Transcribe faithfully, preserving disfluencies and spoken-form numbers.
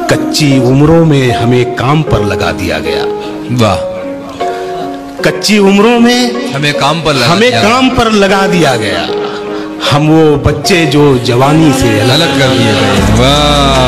कच्ची उम्रों में हमें काम पर लगा दिया गया। वाह। कच्ची उम्रों में हमें काम पर लगा हमें दिया काम पर लगा दिया गया। हम वो बच्चे जो जवानी से अलग कर दिए गए। वाह।